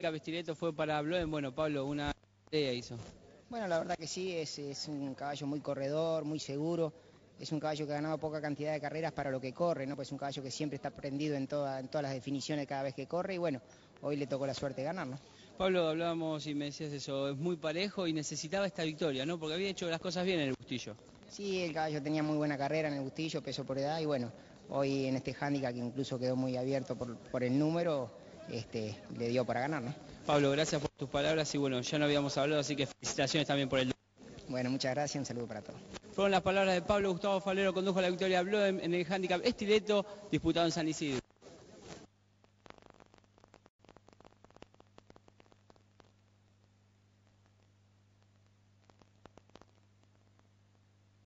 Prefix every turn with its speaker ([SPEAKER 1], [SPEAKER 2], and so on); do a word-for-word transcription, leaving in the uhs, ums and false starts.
[SPEAKER 1] Estileto fue para Bloem. Bueno, Pablo, una idea hizo.
[SPEAKER 2] Bueno, la verdad que sí, es, es un caballo muy corredor, muy seguro. Es un caballo que ha ganado poca cantidad de carreras para lo que corre, ¿no? Pues es un caballo que siempre está prendido en, toda, en todas las definiciones cada vez que corre y bueno, hoy le tocó la suerte de ganar, ¿no?
[SPEAKER 1] Pablo, hablábamos y me decías eso, es muy parejo y necesitaba esta victoria, ¿no? Porque había hecho las cosas bien en el Bustillo.
[SPEAKER 2] Sí, el caballo tenía muy buena carrera en el Bustillo, peso por edad y bueno, hoy en este handicap que incluso quedó muy abierto por, por el número, este, le dio para ganar, ¿no?
[SPEAKER 1] Pablo, gracias por tus palabras y bueno, ya no habíamos hablado, así que felicitaciones también por el...
[SPEAKER 2] Bueno, muchas gracias, un saludo para todos.
[SPEAKER 1] Fueron las palabras de Pablo Gustavo Falero, condujo la victoria Bloem en el handicap Estileto, disputado en San Isidro.